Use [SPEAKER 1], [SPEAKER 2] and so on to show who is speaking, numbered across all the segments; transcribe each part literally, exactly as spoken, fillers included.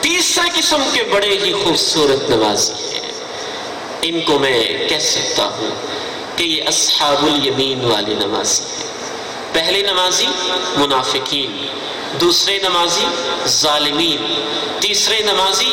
[SPEAKER 1] تیسرے قسم کے بڑے ہی خوبصورت نمازی ہیں، ان کو میں کہہ سکتا ہوں کہ یہ اصحاب الیمین والے نمازی ہیں۔ پہلے نمازی منافقین، دوسرے نمازی ظالمین، تیسرے نمازی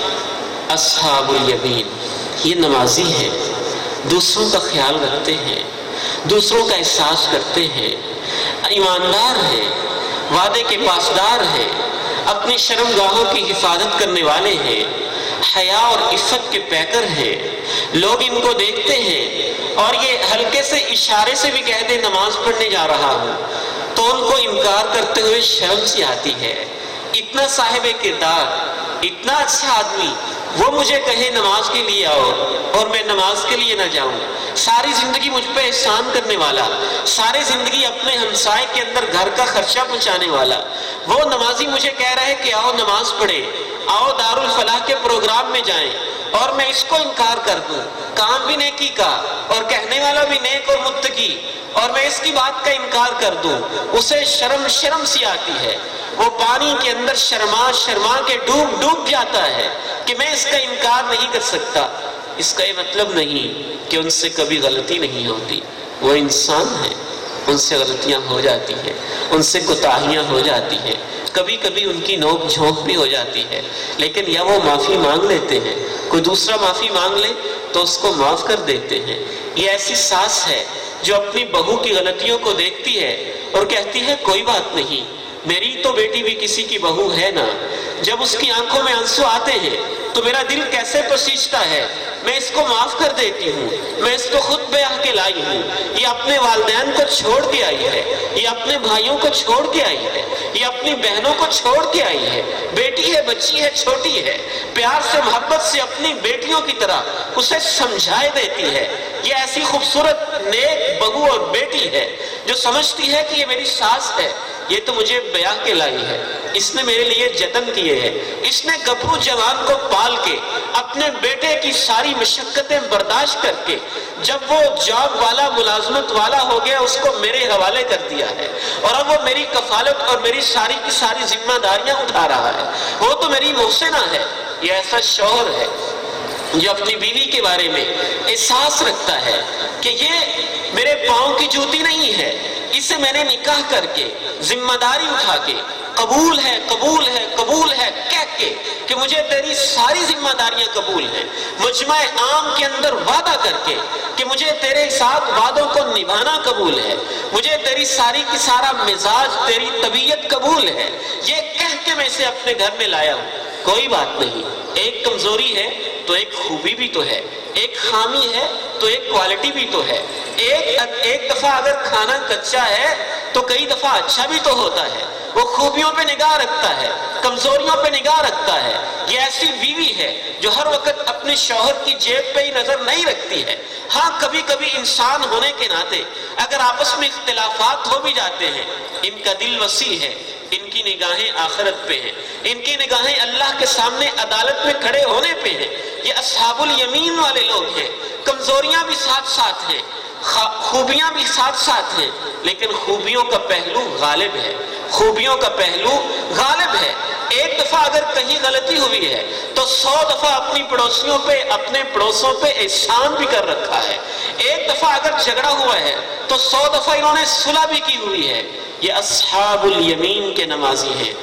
[SPEAKER 1] اصحاب الیمین۔ یہ نمازی ہیں، دوسروں کا خیال رکھتے ہیں، دوسروں کا احساس کرتے ہیں، ایماندار ہیں، وعدے کے پاسدار ہیں، اپنی شرمگاہوں کی حفاظت کرنے والے ہیں، حیا اور عفت کے پیکر ہیں۔ لوگ ان کو دیکھتے ہیں اور یہ ہلکے سے اشارے سے بھی کہہ دیں نماز پڑھنے جا رہا ہوں تو ان کو انکار کرتے ہوئے شرم سی آتی ہے۔ اتنا صاحب کردار، اتنا اچھا آدمی، وہ مجھے کہے نماز کے لیے آؤ اور میں نماز کے لیے نہ جاؤں۔ ساری زندگی مجھ پہ احسان کرنے والا، ساری زندگی اپنے ہمسائے کے اندر گھر کا خرچہ پہنچانے والا، وہ نمازی مجھے کہہ رہا ہے کہ آؤ نماز پڑھیں، آؤ دارالفلاح کے پروگرام میں جائیں، اور میں اس کو انکار کر دوں۔ کام بھی نیکی کا اور کہنے والا بھی نیک اور متقی، اور میں اس کی بات کا انکار کر دوں، اسے شرم شرم سی آتی ہے۔ وہ پانی کے اندر شرما شرما کے ڈوب ڈوب جاتا ہے کہ میں اس کا انکار نہیں کر سکتا۔ اس کا یہ مطلب نہیں کہ ان سے کبھی غلطی نہیں ہوتی، وہ انسان ہیں، ان سے غلطیاں ہو جاتی ہیں، ان سے کوتاہیاں ہو جاتی ہیں، کبھی کبھی ان کی نوک جھونک بھی ہو جاتی ہے، لیکن یا وہ معافی مانگ لیتے ہیں، کوئی دوسرا معافی مانگ لے تو اس کو معاف کر دیتے ہیں۔ یہ ایسی ساس ہے جو اپنی بہو کی غلطیوں کو دیکھتی ہے اور کہتی ہے کوئی بات نہیں، میری تو بیٹی بھی کسی کی بہو ہے نا۔ جب اس کی آنکھوں میں آنسو آتے ہیں تو میرا دل کیسے پسیجتا ہے، میں اس کو معاف کر دیتی ہوں، میں اس کو خود بیاہ کے لائی ہوں، یہ اپنے والدین کو چھوڑ کے آئی ہے، یہ اپنے بھائیوں کو چھوڑ کے آئی ہے، یہ اپنی بہنوں کو چھوڑ کے آئی ہے، بیٹی ہے، بچی ہے، چھوٹی ہے، پیار سے محبت سے اپنی بیٹیوں کی طرح اسے سمجھائے دیتی ہے۔ یہ ایسی خوبصورت نیک بہو اور بیٹی ہے جو سمجھتی ہے کہ یہ میری ساس ہے، یہ تو مجھے بیاہ کے لائی ہے، اس نے میرے لیے جتن کیے ہیں، اس نے گبھرو جوان کو پال کے اپنے بیٹے کی ساری مشقتیں برداشت کر کے جب وہ جاب والا ملازمت والا ہو گیا اس کو میرے حوالے کر دیا ہے، اور اب وہ میری کفالت اور میری ساری کی ساری ذمہ داریاں اٹھا رہا ہے، وہ تو میری محسنہ ہے۔ یہ ایسا شوہر ہے جو اپنی بیوی کے بارے میں احساس رکھتا ہے کہ یہ میرے پاؤں کی جوتی نہیں ہے، اسے میں نے نکاح کر کے ذمہ داری اٹھا کے قبول ہے قبول ہے قبول ہے کہہ کے کہ مجھے تیری ساری ذمہ داریاں قبول ہیں، مجمع عام کے اندر وعدہ کر کے کہ مجھے تیرے ساتھ وعدوں کو نبھانا قبول ہے، مجھے تیری ساری کی سارا مزاج تیری طبیعت قبول ہے، یہ کہہ کے میں اسے اپنے گھر میں لایا ہوں۔ کوئی بات نہیں، ایک کمزوری ہے تو ایک خوبی بھی تو ہے، ایک خامی ہے تو ایک کوالٹی بھی تو ہے، ایک ایک دفعہ اگر کھانا کچا ہے تو کئی دفعہ اچھا بھی تو ہوتا ہے۔ وہ خوبیوں پہ نگاہ رکھتا ہے، کمزوریوں پہ نگاہ رکھتا ہے۔ یہ ایسی بیوی ہے جو ہر وقت اپنے شوہر کی جیب پہ ہی نظر نہیں رکھتی ہے۔ ہاں کبھی کبھی انسان ہونے کے ناطے اگر آپس میں اختلافات ہو بھی جاتے ہیں، ان کا دل وسیع ہے، ان کی نگاہیں آخرت پہ ہیں، ان کی نگاہیں اللہ کے سامنے عدالت میں کھڑے ہونے پہ ہیں۔ یہ اصحاب الیمین والے لوگ ہیں، کمزوریاں بھی ساتھ ساتھ ہیں، خوبیاں بھی ساتھ ساتھ ہیں، لیکن خوبیوں کا پہلو غالب ہے، خوبیوں کا پہلو غالب ہے۔ ایک دفعہ اگر کہیں غلطی ہوئی ہے تو سو دفعہ اپنی پڑوسیوں پہ اپنے پڑوسوں پہ احسان بھی کر رکھا ہے۔ ایک دفعہ اگر جھگڑا ہوا ہے تو سو دفعہ انہوں نے صلح بھی کی ہوئی ہے۔ یہ اصحاب الیمین کے نمازی ہیں۔